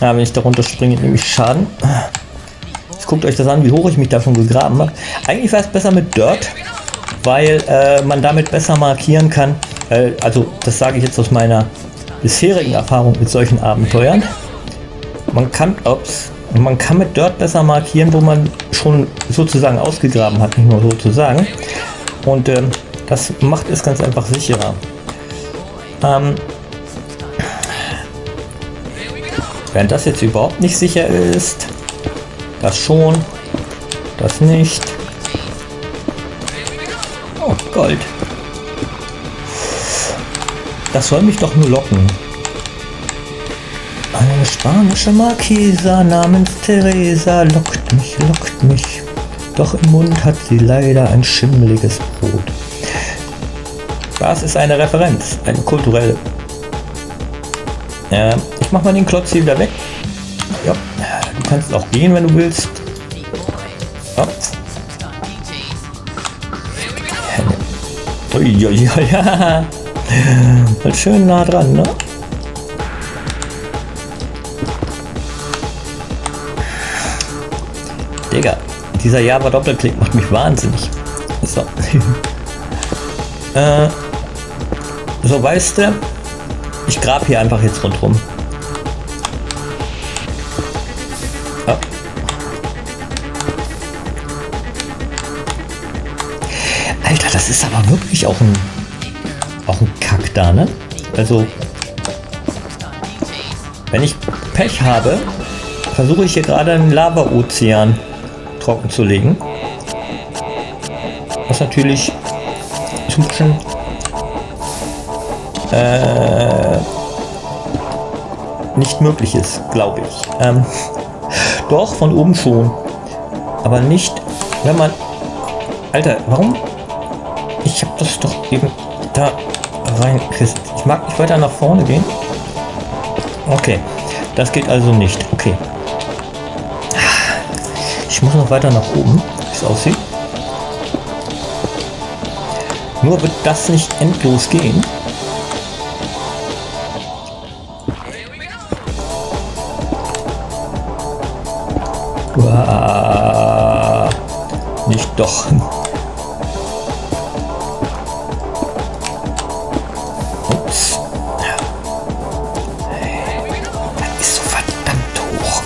Ja, wenn ich darunter springe, nehme ich Schaden. Jetzt guckt euch das an, wie hoch ich mich da schon gegraben habe. Eigentlich wäre es besser mit Dirt, weil man damit besser markieren kann. Also das sage ich jetzt aus meiner bisherigen Erfahrung mit solchen Abenteuern. Man kann mit Dirt besser markieren, wo man schon sozusagen ausgegraben hat, nicht nur sozusagen. Und das macht es ganz einfach sicherer. Während das jetzt überhaupt nicht sicher ist, das schon, das nicht. Oh, Gold. Das soll mich doch nur locken. Eine spanische Marquesa namens Teresa lockt mich. Doch im Mund hat sie leider ein schimmeliges Brot. Das ist eine Referenz, eine kulturelle. Ich mach mal den Klotz hier wieder weg. Ja, du kannst auch gehen, wenn du willst. Ja. Uiuiui, ja. Mal schön nah dran, ne? Digga, dieser Java-Doppelklick macht mich wahnsinnig. So. So, weißt du, ich grab hier einfach jetzt rundherum. Ja. Alter, das ist aber wirklich auch ein Kack da, ne? Also, wenn ich Pech habe, versuche ich hier gerade einen Lava-Ozean trocken zu legen. Was natürlich ein bisschen nicht möglich ist, glaube ich. Doch, von oben schon. Aber nicht, wenn man... Alter, warum? Ich habe das doch eben da rein... Ich mag nicht weiter nach vorne gehen. Okay, das geht also nicht. Okay. Ich muss noch weiter nach oben, wie es aussieht. Nur wird das nicht endlos gehen. Uah, nicht doch. Ups. Das ist so verdammt hoch.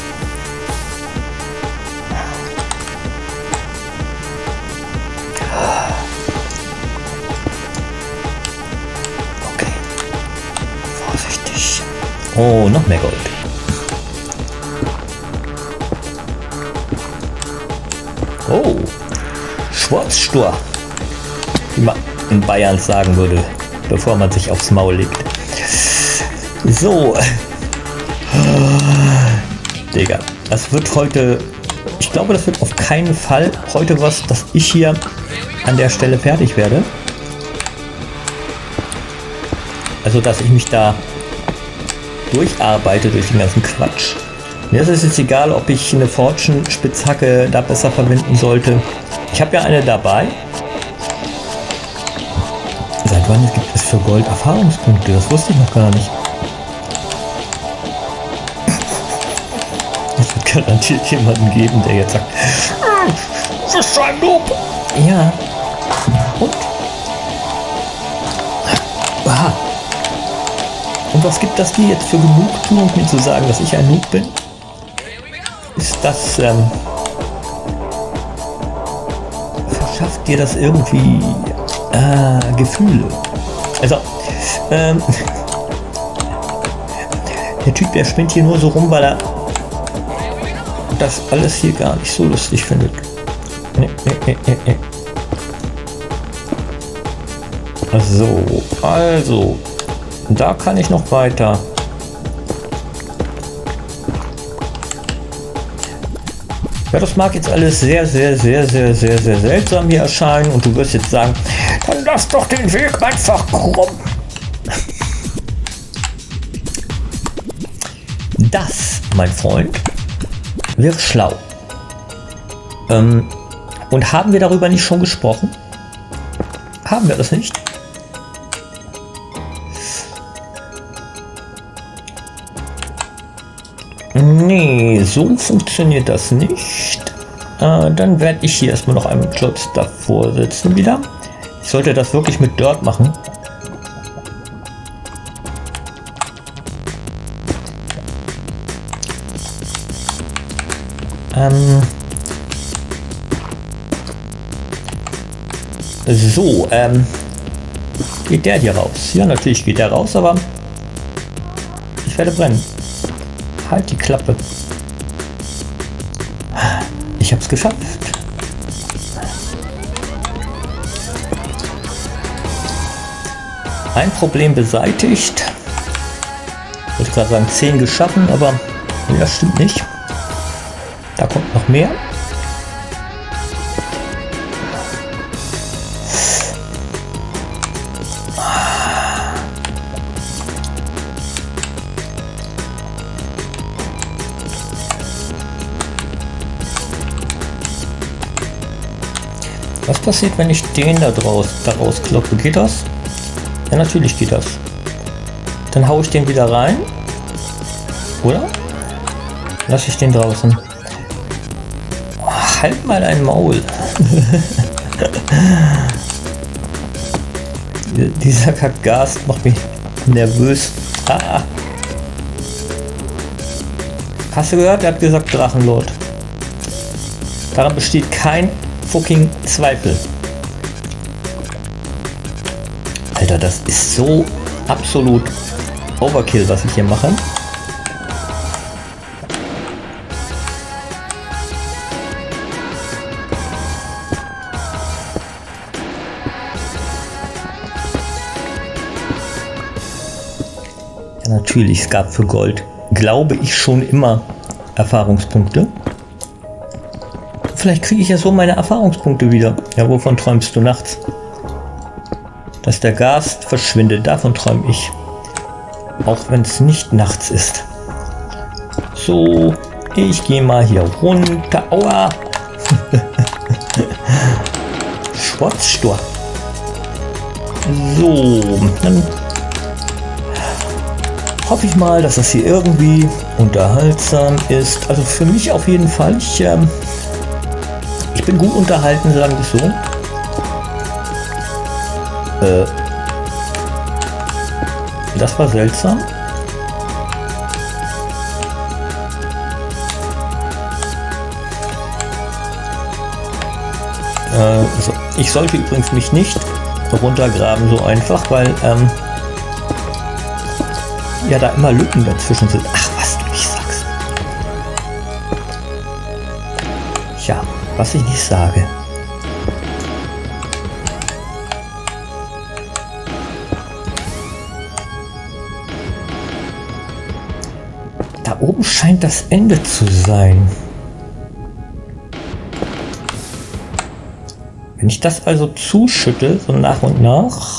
Okay. Vorsichtig. Oh, noch mehr Gold. Oh, Schwarzstur, wie man in Bayern sagen würde, bevor man sich aufs Maul legt. So, Digga, das wird heute, ich glaube, das wird auf keinen Fall heute was, dass ich hier an der Stelle fertig werde. Also, dass ich mich da durcharbeite durch den ganzen Quatsch. Mir ist es jetzt egal, ob ich eine Fortune-Spitzhacke da besser verwenden sollte. Ich habe ja eine dabei. Seit wann gibt es für Gold Erfahrungspunkte? Das wusste ich noch gar nicht. Es wird garantiert jemanden geben, der jetzt sagt, das ist ein Noob. Ja. Und? Aha. Und was gibt das dir jetzt für Genugtuung, mir zu sagen, dass ich ein Noob bin? Ist das, verschafft dir das irgendwie Gefühle? Also, der Typ, der spinnt hier nur so rum, weil er das alles hier gar nicht so lustig findet. Nee. So, also, da kann ich noch weiter. Ja, das mag jetzt alles sehr seltsam hier erscheinen und du wirst jetzt sagen, dann lass doch den Weg einfach krumm. Das, mein Freund, wäre schlau. Und haben wir darüber nicht schon gesprochen? Haben wir das nicht? So funktioniert das nicht. Dann werde ich hier erstmal noch einen Klotz davor setzen wieder. Ich sollte das wirklich mit Dirt machen. So, geht der hier raus? Ja, natürlich geht der raus, aber ich werde brennen. Halt die Klappe. Ich hab's geschafft. Ein Problem beseitigt. Ich wollte gerade sagen 10 geschaffen, aber nee, das stimmt nicht. Da kommt noch mehr. Was passiert, wenn ich den daraus kloppe? Geht das? Ja, natürlich geht das. Dann haue ich den wieder rein. Oder? Lasse ich den draußen. Oh, halt mal dein Maul. Dieser Kackgast macht mich nervös. Ah. Hast du gehört? Er hat gesagt Drachenlord. Daran besteht kein fucking Zweifel. Alter, das ist so absolut Overkill, was ich hier mache. Ja, natürlich, es gab für Gold, glaube ich, schon immer Erfahrungspunkte. Vielleicht kriege ich ja so meine Erfahrungspunkte wieder. Ja, wovon träumst du nachts? Dass der Gast verschwindet, davon träume ich. Auch wenn es nicht nachts ist. So, ich gehe mal hier runter. Aua! Schwarzstor. So, dann hoffe ich mal, dass das hier irgendwie unterhaltsam ist. Also für mich auf jeden Fall. Ich bin gut unterhalten, sagen wir es so. Das war seltsam. So. Ich sollte übrigens mich nicht runtergraben so einfach, weil ja da immer Lücken dazwischen sind. Ach, was du nicht sagst. Ja, was ich nicht sage. Da oben scheint das Ende zu sein. Wenn ich das also zuschütte, so nach und nach.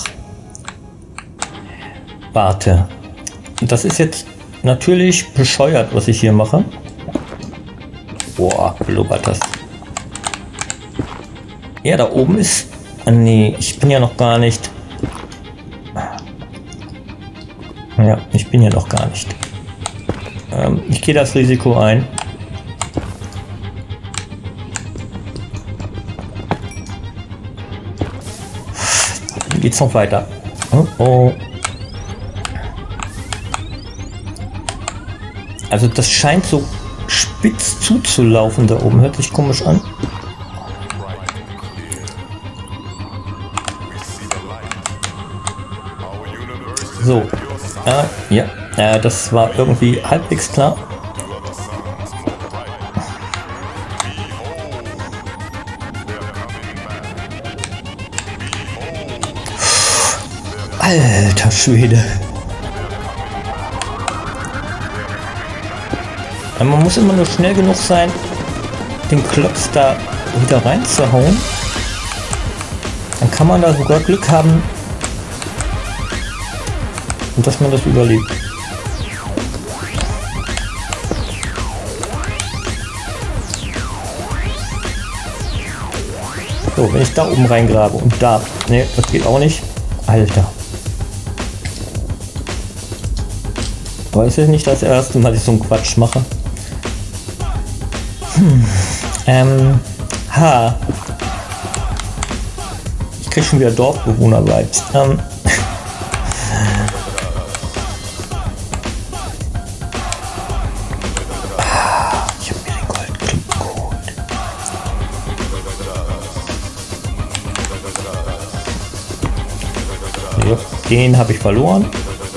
Warte. Und das ist jetzt natürlich bescheuert, was ich hier mache. Boah, blubbert das. Ja, da oben ist... Nee, ich bin ja noch gar nicht... Ja, ich bin ja noch gar nicht. Ich gehe das Risiko ein. Dann geht's noch weiter. Oh, oh. Also das scheint so spitz zuzulaufen da oben. Hört sich komisch an. So. Ja. Das war irgendwie halbwegs klar. Alter Schwede. Man muss immer nur schnell genug sein, den Klotz da wieder reinzuhauen. Dann kann man da sogar Glück haben, dass man das überlebt. So, wenn ich da oben reingrabe und da... Ne, das geht auch nicht. Alter. Aber es ist nicht das erste Mal, dass ich so einen Quatsch mache. Ich krieg schon wieder Dorfbewohner-Vibes. Ich hab mir den Goldklumpen geholt. Ja, den habe ich verloren.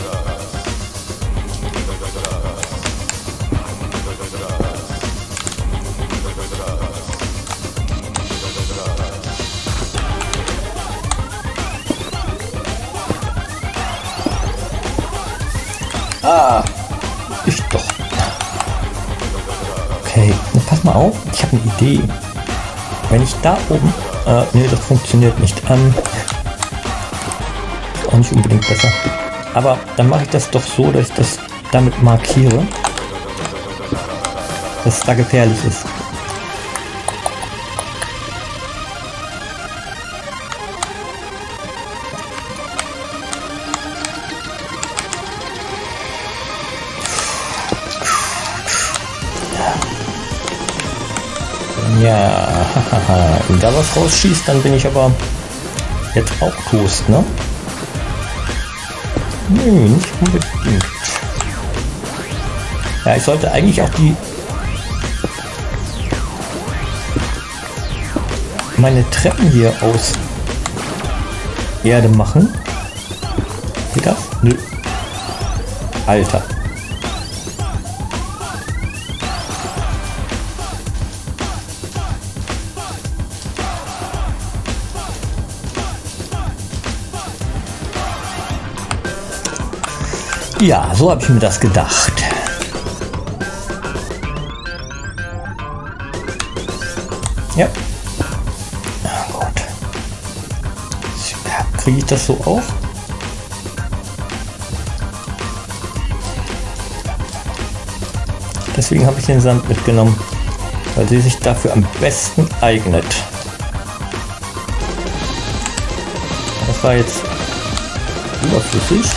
Ich doch. Okay, pass mal auf, ich habe eine Idee. Wenn ich da oben... nee, das funktioniert nicht. Ist auch nicht unbedingt besser. Aber dann mache ich das doch so, dass ich das damit markiere, dass es da gefährlich ist. Ja, wenn da was rausschießt, dann bin ich aber jetzt auch Toast, ne? Nö, nicht unbedingt. Ja, ich sollte eigentlich auch meine Treppen hier aus Erde machen. Geht das? Nö. Alter. Ja, so habe ich mir das gedacht. Ja. Gut. Kriege ich das so auch? Deswegen habe ich den Sand mitgenommen, weil sie sich dafür am besten eignet. Das war jetzt überflüssig.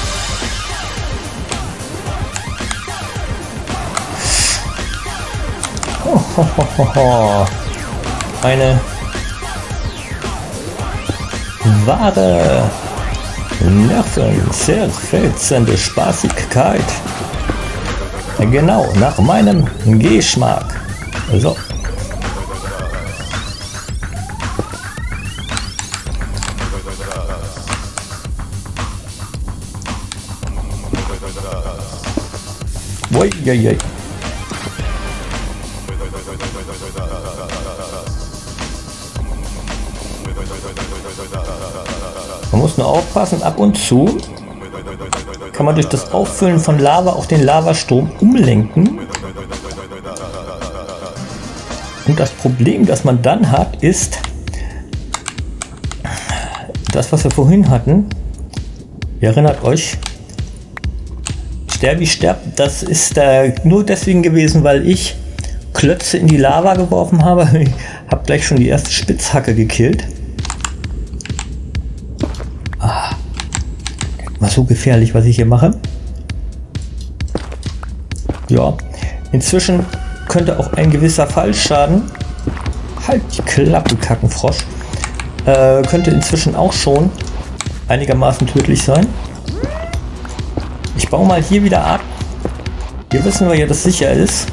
Eine wahre nervenzerfetzende Spaßigkeit. Genau, nach meinem Geschmack. So. Uiuiui. Man muss nur aufpassen, ab und zu kann man durch das Auffüllen von Lava auch den Lavastrom umlenken. Und das Problem, das man dann hat, ist das, was wir vorhin hatten. Ihr erinnert euch, Sterbi sterbt, das ist nur deswegen gewesen, weil ich Klötze in die Lava geworfen habe. Ich habe gleich schon die erste Spitzhacke gekillt. War so gefährlich, was ich hier mache. Ja, inzwischen könnte auch ein gewisser Fallschaden, halt die Klappe, Kackenfrosch, könnte inzwischen auch schon einigermaßen tödlich sein. Ich baue mal hier wieder ab. Hier wissen wir ja, dass sicher ist.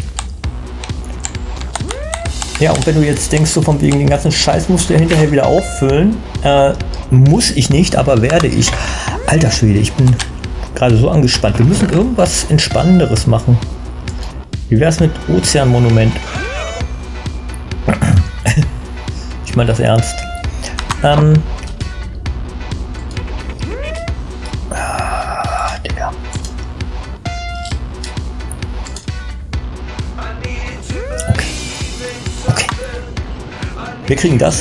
Ja, und wenn du jetzt denkst, so von wegen den ganzen Scheiß musst du hinterher wieder auffüllen, muss ich nicht, aber werde ich. Alter Schwede, ich bin gerade so angespannt. Wir müssen irgendwas Entspannenderes machen. Wie wäre es mit Ozeanmonument? Ich meine das ernst. Digga. Okay. Wir kriegen das.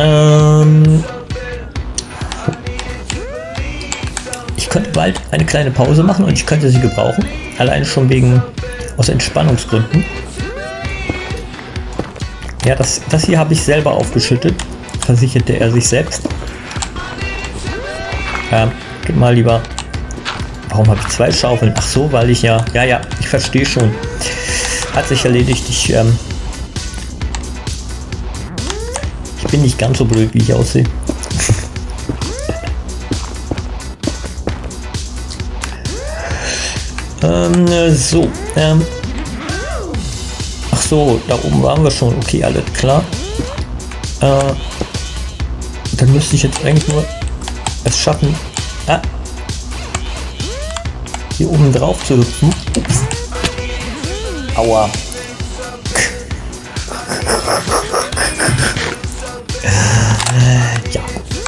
Ich könnte bald eine kleine Pause machen und ich könnte sie gebrauchen. Allein schon aus Entspannungsgründen. Ja, das hier habe ich selber aufgeschüttet. Versicherte er sich selbst. Gib mal lieber. Warum habe ich 2 Schaufeln? Ach so, weil ich ja, ich verstehe schon. Hat sich erledigt. Ich bin nicht ganz so blöd, wie ich aussehe. So. Ach so, da oben waren wir schon. Okay, alles klar. Dann müsste ich jetzt eigentlich nur es schaffen, hier oben drauf zu hüpfen. Ups. Aua. Ja.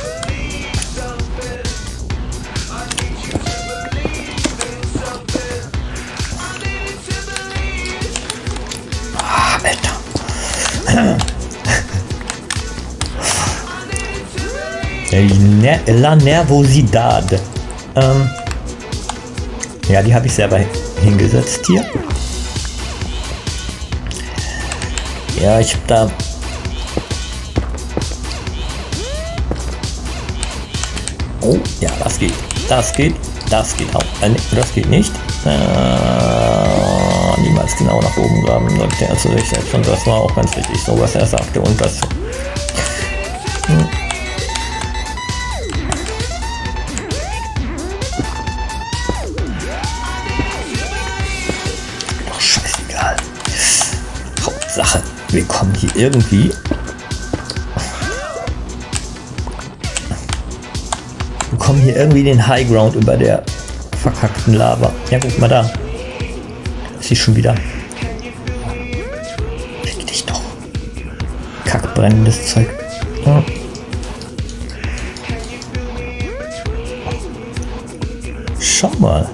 Alter. La Nervosidad. Ja, die habe ich selber hingesetzt hier. Ja, ich habe da... Oh, ja, das geht. Das geht. Das geht auch. Das geht nicht. Niemals genau nach oben graben, sagte er zu sich selbst. Und das war auch ganz wichtig, so was er sagte. Und das... Doch scheißegal. Hauptsache, wir kommen hier irgendwie... kommen hier irgendwie den High Ground über der verkackten Lava. Ja, guck mal da. Ist sie schon wieder. Leg dich doch. Kackbrennendes Zeug. Ja. Schau mal.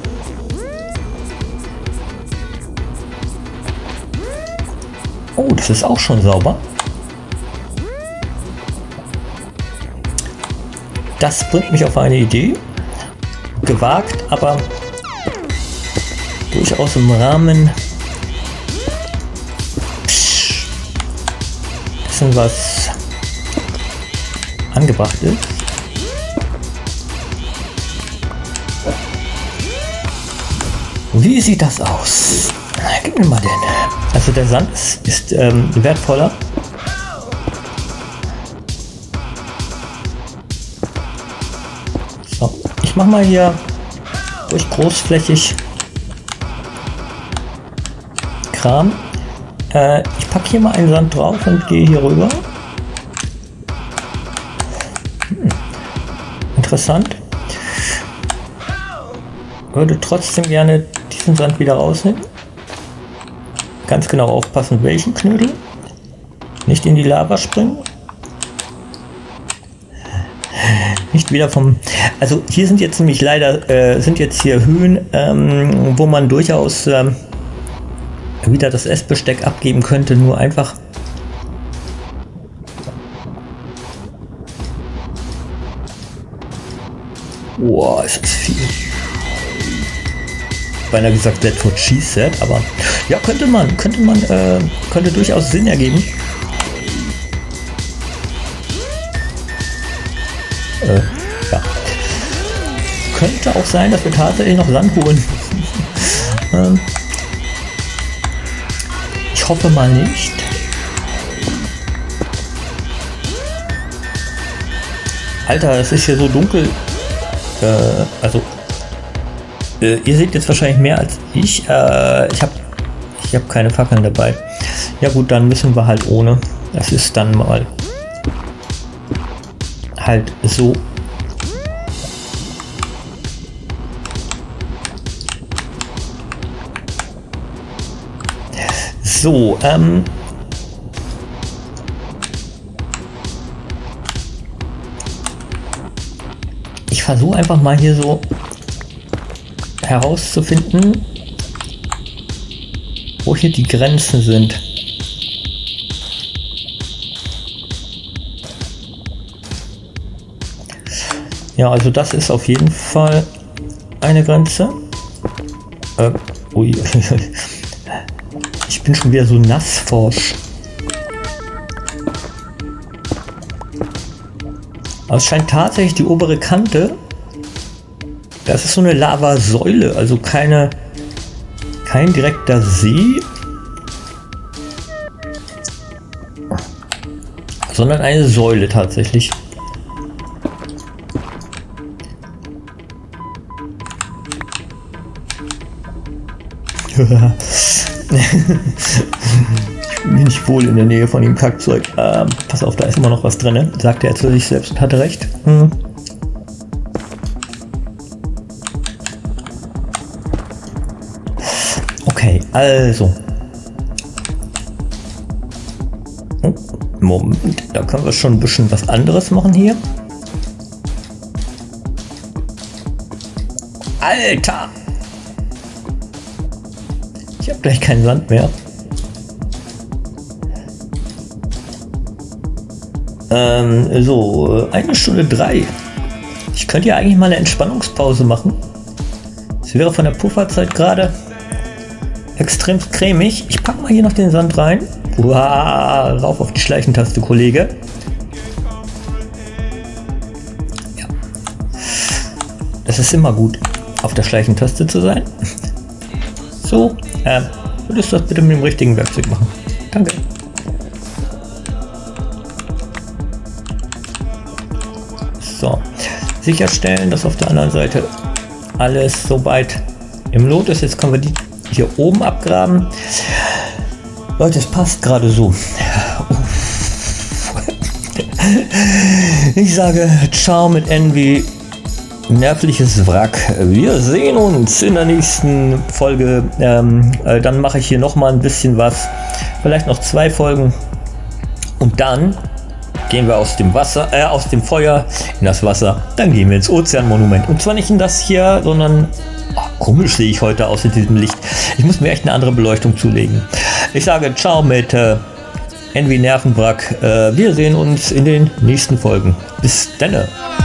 Oh, das ist auch schon sauber. Das bringt mich auf eine Idee. Gewagt, aber durchaus im Rahmen dessen, was angebracht ist. Wie sieht das aus? Gib mir mal den. Also der Sand ist wertvoller. Ich mache mal hier durch großflächig Kram. Ich packe hier mal einen Sand drauf und gehe hier rüber. Interessant. Würde trotzdem gerne diesen Sand wieder rausnehmen. Ganz genau aufpassen, welchen Knödel. Nicht in die Lava springen. Nicht wieder vom... Also hier sind jetzt nämlich leider, sind jetzt hier Höhen, wo man durchaus wieder das Essbesteck abgeben könnte, nur einfach... Boah, ist das viel. Beinahe gesagt, that's what she said, aber ja, könnte durchaus Sinn ergeben. Ja. Könnte auch sein, dass wir tatsächlich noch Sand holen. Ich hoffe mal nicht. Alter, es ist hier so dunkel. Also, ihr seht jetzt wahrscheinlich mehr als ich. Ich hab keine Fackeln dabei. Ja gut, dann müssen wir halt ohne. Das ist dann mal halt so. So, ich versuche einfach mal hier so herauszufinden, wo hier die Grenzen sind. Ja, also das ist auf jeden Fall eine Grenze. Ui. Ich bin schon wieder so nassforsch. Aber es scheint tatsächlich die obere Kante. Das ist so eine Lavasäule, also kein direkter See. sondern eine Säule tatsächlich. Ich bin nicht wohl in der Nähe von dem Kackzeug. Pass auf, da ist immer noch was drin, sagte er zu sich selbst und hatte recht. Okay, also. Moment, da können wir schon ein bisschen was anderes machen hier. Alter! Ich habe gleich keinen Sand mehr. So, 1 Stunde 3. Ich könnte ja eigentlich mal eine Entspannungspause machen. Das wäre von der Pufferzeit gerade extrem cremig. Ich packe mal hier noch den Sand rein. Wow, rauf auf die Schleichentaste, Kollege. Ja. Das ist immer gut, auf der Schleichentaste zu sein. So, würdest du das bitte mit dem richtigen Werkzeug machen? Danke. So, sicherstellen, dass auf der anderen Seite alles soweit im Lot ist. Jetzt können wir die hier oben abgraben. Leute, es passt gerade so. Ich sage ciao mit Envy. Nervliches Wrack. Wir sehen uns in der nächsten Folge. Dann mache ich hier noch mal ein bisschen was. Vielleicht noch 2 Folgen. Und dann gehen wir aus dem Wasser, aus dem Feuer in das Wasser. Dann gehen wir ins Ozeanmonument. Und zwar nicht in das hier, sondern komisch sehe ich heute aus mit diesem Licht. Ich muss mir echt eine andere Beleuchtung zulegen. Ich sage ciao mit Envy Nervenwrack. Wir sehen uns in den nächsten Folgen. Bis dann.